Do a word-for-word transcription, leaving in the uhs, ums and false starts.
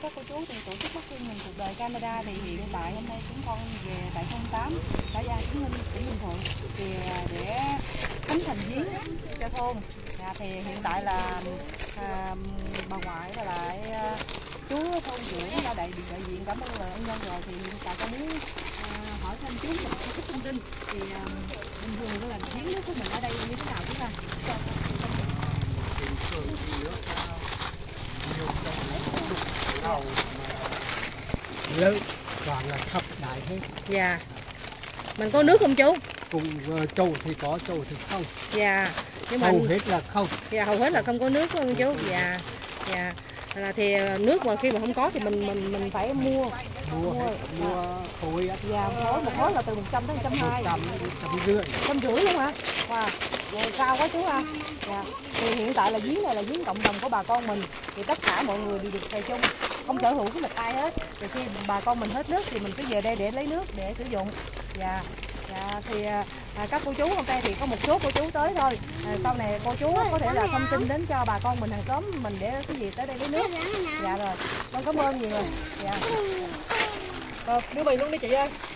các cô chú thì tổ chức Bắc Phương Mình Cuộc Đời Canada thì hiện tại hôm nay chúng con về tại thôn tám xã Gia Kiến Minh, tỉnh Bình Thuận thì để khánh thành giếng cho thôn. À, thì hiện tại là à, bà ngoại và lại à, chú thôn trưởng đã đại đại diện cảm ơn lời ân nhân rồi, thì hiện tại con muốn à, hỏi thêm chú một chút thông tin thì à, bình thường đó là giếng nước của mình ở đây như thế nào chúng ta? Lớn toàn là khắp đại hết. Dạ. Mình có nước không chú? Cùng uh, châu thì có, châu thì không. Dạ. Nhưng mà hầu hết là không. Dạ, hầu hết là không có nước không chú? Dạ. Dạ. Là thì nước mà khi mà không có thì mình mình mình phải mua mua mua, mua khối á. Dạ, khối một khối là từ một trăm đến một trăm hai mươi. một trăm đến một trăm rưỡi. một trăm rưỡi luôn hả? Wow. Vậy cao quá chú ha. Dạ. Thì hiện tại là giếng này là giếng cộng đồng của bà con mình, thì tất cả mọi người đều được xài chung, không sở hữu cái lịch ai hết. Thì khi bà con mình hết nước thì mình cứ về đây để lấy nước để sử dụng. Dạ. Dạ, thì à, các cô chú hôm nay thì có một số cô chú tới thôi. À, sau này cô chú có thể là thông tin đến cho bà con mình hàng xóm mình để cái gì tới đây lấy nước. Dạ rồi. Con cảm ơn nhiều rồi. Dạ. Ờ, đưa bình luôn đi chị ơi.